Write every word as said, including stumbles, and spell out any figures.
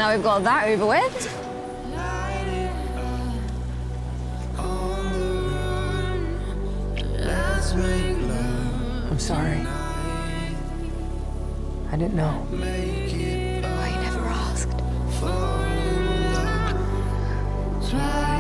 now we've got that over with. I'm sorry. I didn't know. Why you never asked?